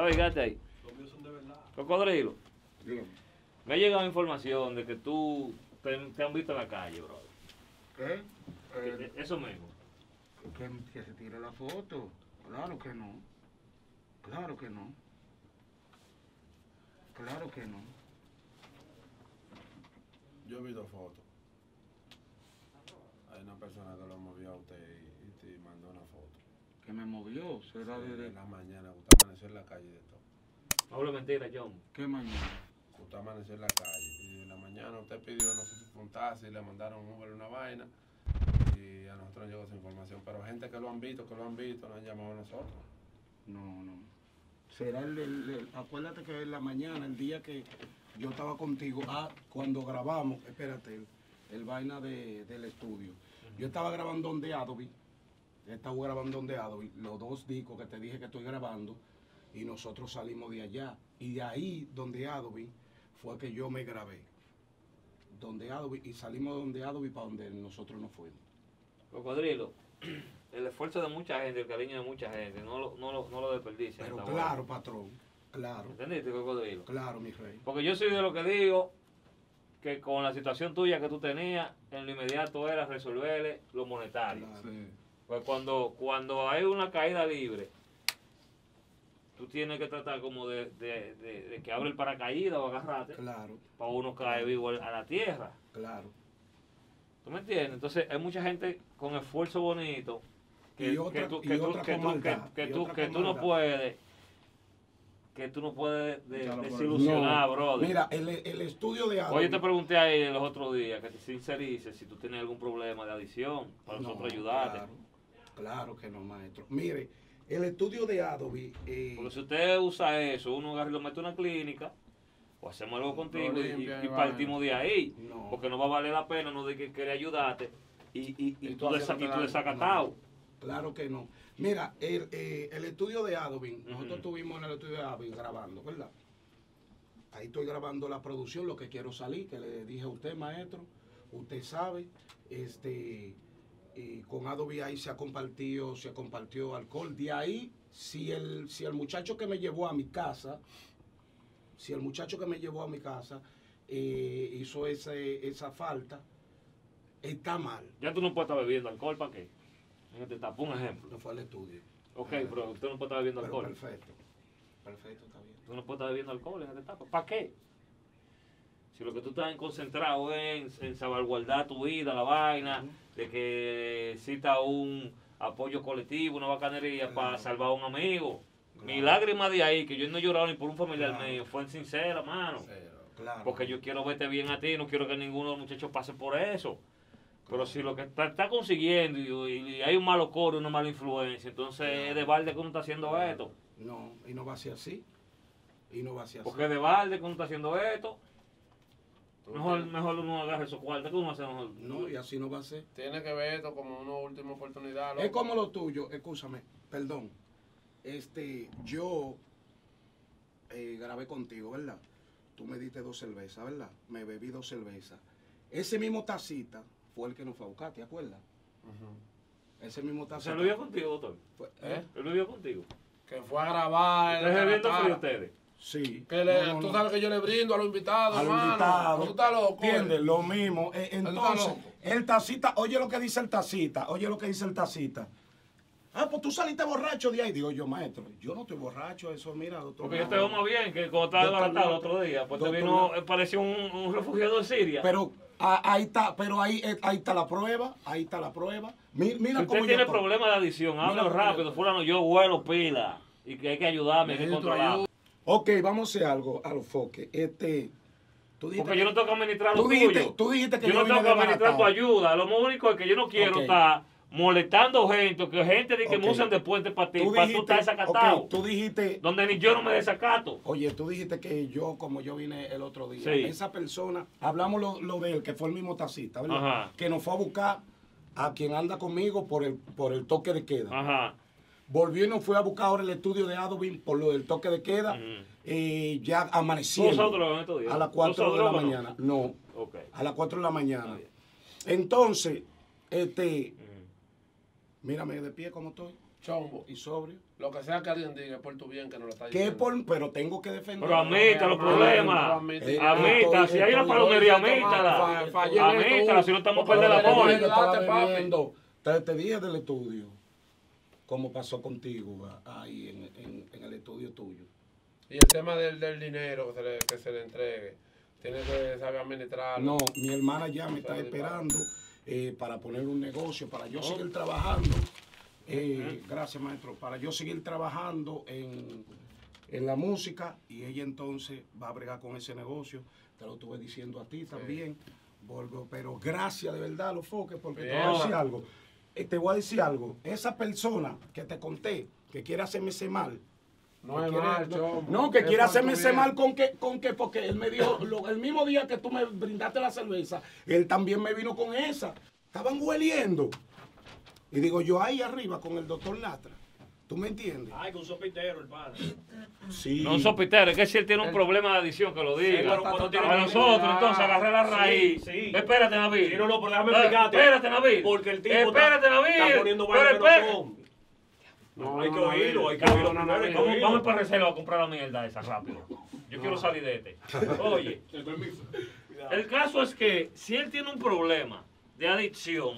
¿Sabes? Fíjate ahí. Cocodrilo. Dígame. Me ha llegado información de que tú te han visto en la calle, bro. ¿Qué? Eso mismo. Que se tire la foto. Claro que no. Claro que no. Claro que no. Yo he visto fotos. Hay una persona que lo movió a usted y te mandó una foto. Que me movió. Será de En la mañana, usted amaneció en la calle de todo. No hablo mentira, John. ¿Qué mañana? Usted amaneció en la calle y en la mañana usted pidió, no sé si fue un taxi, le mandaron un Uber, una vaina y a nosotros llegó esa información. Pero gente que lo han visto, nos han llamado a nosotros. No, no. Será acuérdate que en la mañana, el día que yo estaba contigo, cuando grabamos, espérate, el vaina del estudio. Yo estaba grabando donde Adobe, los 2 discos que te dije que estoy grabando, y nosotros salimos de allá. Y de ahí, donde Adobe, fue que yo me grabé. Donde Adobe, y salimos donde Adobe para donde nosotros nos fuimos. Cocodrilo, el esfuerzo de mucha gente, el cariño de mucha gente, no lo desperdicien. Pero claro, patrón, claro. ¿Entendiste, Cocodrilo? Claro, mi rey. Porque yo soy de lo que digo que con la situación tuya que tú tenías, en lo inmediato era resolverle lo monetario. Claro. Sí. Pues cuando hay una caída libre, tú tienes que tratar como de que abre el paracaídas o agarrarte Claro, para uno caer vivo a la tierra. claro. ¿Tú me entiendes? Entonces hay mucha gente con esfuerzo bonito Y otra con maldad, que y tú otra con no maldad. puedes Echarlo por el- desilusionar, brother. Mira, el estudio de Adobe. Oye, te pregunté ahí los otros días que te sincerices si tú tienes algún problema de adicción para nosotros ayudarte. Claro, claro que no, maestro. Mire, el estudio de Adobe. Porque si usted usa eso, uno agarra y lo mete en una clínica, o hacemos algo contigo Lo limpian y y partimos de ahí. No. Porque no va a valer la pena no de que quiere ayudarte y tú haciéndote daño. desacatado. Claro que no. Mira, el estudio de Adobe, nosotros Ujú. estuvimos en el estudio de Adobe grabando, ¿verdad? Ahí estoy grabando la producción, lo que quiero salir, que le dije a usted, maestro, usted sabe, con Adobe ahí se compartió alcohol. De ahí, si el muchacho que me llevó a mi casa, hizo esa falta, está mal. Ya tú no puedes estar bebiendo alcohol, ¿para qué? En este etapa, un ejemplo. No fue al estudio. Ok, pero usted no puede estar bebiendo Pero alcohol. perfecto. Perfecto, está bien. Tú no puedes estar bebiendo alcohol en esta etapa. ¿Para qué? Si lo que tú estás concentrado es en salvaguardar tu vida, la vaina, de que exista un apoyo colectivo, una bacanería Claro. para salvar a un amigo. Claro. Mi lágrima de ahí, que yo no he llorado ni por un familiar Claro. mío, fue sincera, mano. Cero. Claro. Porque yo quiero verte bien a ti, no quiero que ninguno de los muchachos pase por eso. Pero si lo que está consiguiendo y hay un malo coro, una mala influencia, entonces es de balde que uno está haciendo esto. No, y no va a ser así. Y no va a ser así. Porque es de balde que uno está haciendo esto. Tú Mejor uno agarre esos cuartos que uno hace mejor. No, y así no va a ser. tienes que ver esto como una última oportunidad. Es loco. como lo tuyo, escúchame, perdón. Yo grabé contigo, ¿verdad? Tú me diste 2 cervezas, ¿verdad? Me bebí 2 cervezas. Ese mismo tacita fue el que nos fue a buscar, ¿te acuerdas? Ujú. Ese mismo ¿Se tacita. lo vio contigo, doctor? ¿Eh? ¿Él lo vio contigo? Que fue a grabar. ¿Ustedes se viendo cara. frío ustedes? Sí. Que tú sabes que yo le brindo a los invitados, A los hermano. invitados. Tú estás loco. ¿Entiendes? Lo mismo. Entonces, loco. el tacita, oye lo que dice el tacita. Ah, pues tú saliste borracho de ahí. Digo yo, maestro, yo no estoy borracho, eso, mira, doctor. Porque yo te veo más bien que cuando estaba Doctor desbaratado el López. otro día. Pues te Doctor vino, López. parecía un refugiado de Siria. Pero ahí está, ahí está la prueba, Mira Si usted cómo yo tiene estoy. problemas de adicción, Mira háblalo cómo yo rápido. estoy. Fulano, yo vuelo pila. Y que hay que ayudarme, hay que Necesito controlar. ayuda. Ok, vamos a hacer algo a los foques. Tú dijiste Porque yo no tengo que administrar lo tú dijiste, tuyo. tú dijiste que Yo no vine tengo que administrar tu desbaratado. ayuda. Lo único es que yo no quiero Ok. estar molestando gente, que gente de que Ok. me usan de puente para ti, Tú para tú estar dijiste, desacatado. ok, tú dijiste, Donde ni yo no me desacato. oye, tú dijiste que como yo vine el otro día, Sí. esa persona, hablamos lo de él, que fue el mismo tacita, ¿verdad? Ajá. Que nos fue a buscar a quien anda conmigo por el toque de queda. Ajá. Volvió y nos fue a buscar ahora el estudio de Adobe por lo del toque de queda. Ujú. Ya amaneció. Nosotros en estos días. A las 4 de la ¿Nosotros o no? mañana. No, Ok. a las 4 de la mañana. Está bien. Entonces, Ujú. mírame de pie como estoy. chombo. y sobrio. Lo que sea que alguien diga es por tu bien que no lo está ¿Qué diciendo. pero tengo que defender. Pero admita los problemas. Amítala, si hay una palomería, amítala. Amítala, si no estamos Porque perdiendo la tenemos polla. que papi. Te dije del estudio, cómo pasó contigo ahí en el estudio tuyo. Y el tema del dinero que se le entregue, tiene que saber administrarlo. No, mi hermana ya me está esperando para poner un negocio, para yo seguir trabajando. Gracias, maestro. Para yo seguir trabajando en la música y ella entonces va a bregar con ese negocio. Te lo estuve diciendo a ti también. Pero gracias de verdad, los foques, porque te voy a decir algo. Te voy a decir algo. Esa persona que te conté, que quiere hacerme ese mal, No es mal, chombo. no, que Es quiere por hacerme tu ese bien. mal porque él me dijo, el mismo día que tú me brindaste la cerveza, él también me vino con esa. Estaban hueliendo. Y digo yo ahí arriba con el doctor Latra. ¿Tú me entiendes? Ay, con un sopitero, el padre. Sí. No un sopitero, es que si él tiene un problema de adicción, que lo diga. pero cuando tiene A nosotros, que- entonces, agarré la raíz. Sí. Espérate, Nabil. Sí, no, pero déjame explicarte. Espérate, Nabil. Porque el tipo Espérate, Nabil. está poniendo Pero vainas que espérate. no son. No, Hay que no, oírlo, hay que no, oírlo no, primero, hay que no, oírlo. Vamos para reserva a comprar la mierda esa rápido. Yo quiero salir de este. Oye, El permiso. Cuidado. el caso es que si él tiene un problema de adicción,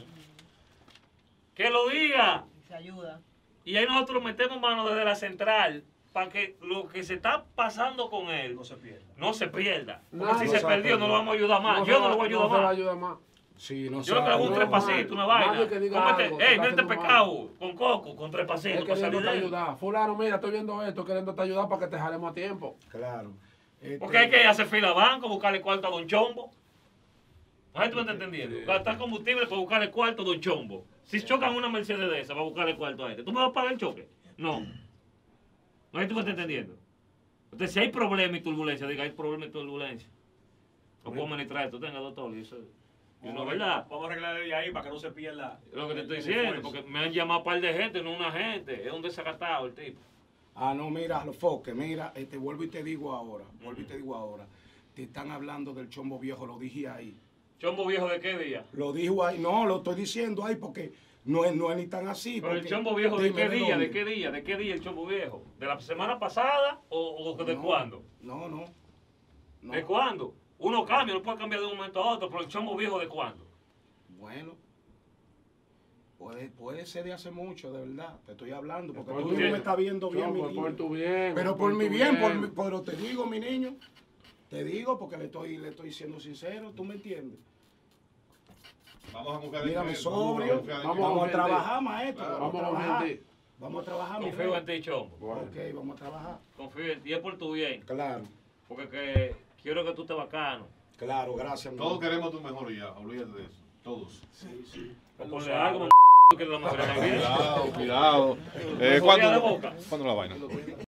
que lo diga. Se ayuda. Y ahí nosotros metemos mano desde la central para que lo que se está pasando con él No se pierda. no se pierda. Porque No, si no se se perdió, va a no lo vamos a ayudar más. No Yo se no va- lo voy a ayudar no se va a más. ayudar más. Sí, no Yo le traigo un no, tres no, pasitos, una nadie vaina. que diga Cómete, algo, te ey, está vete haciendo pescado con coco, con tres Él pasitos para salir queriéndote de él. ayudar. Fulano, mira, estoy viendo esto, queriéndote ayudar para que te jalemos a tiempo. Claro. Porque hay que hacer fila a banco, buscarle cuarto a Don Chombo. ¿No sé si tú me estás entendiendo? Gastar combustible para buscarle cuarto a Don Chombo. Si chocan una Mercedes de esa, va a buscarle cuarto a este. ¿Tú me vas a pagar el choque? No. ¿No sé si tú me estás entendiendo? Entonces, si hay problema y turbulencia, diga, hay problema y turbulencia. No puedo administrar esto, tenga doctor. Y eso es una verdad. Vamos a arreglar de ahí para que no se pierda. Lo que te estoy el diciendo, esfuerzo. porque me han llamado un par de gente, no una gente. Es un desacatado el tipo. No, mira, los foques, mira, vuelvo y te digo ahora, te están hablando del chombo viejo, lo dije ahí. ¿Chombo viejo de qué día? Lo dijo ahí, no, lo estoy diciendo ahí porque no es ni tan así. Pero el porque- chombo viejo de dime, qué día, dónde. de qué día, de qué día el chombo viejo. ¿De la semana pasada o de No, cuándo? No. ¿De cuándo? Uno cambia, no puede cambiar de un momento a otro, pero el chombo viejo de cuándo. Bueno, puede ser de hace mucho, de verdad, te estoy hablando, porque Por tú tu no bien. me estás viendo bien, mi Chombo, niño. por tu bien. Pero por mi tu bien, pero te digo, mi niño, te digo porque le estoy siendo sincero, ¿tú me entiendes? Vamos a confiar en Mírame Dios, sobrio, confiar en vamos Dios. vamos a gente. trabajar, maestro, Claro, vamos a vamos a trabajar, gente. vamos a trabajar, mi Confío rey. en ti, chombo. Bueno. Ok, vamos a trabajar. Confío en ti, es por tu bien. Claro, Porque quiero que tú estés bacano. claro, gracias. mi Todos niño. queremos tu mejoría, olvídate de eso. Todos. Sí. O ponle algo, que la mejoría también. Cuidado, cuidado. Mejoría de boca. ¿Cuándo la vaina?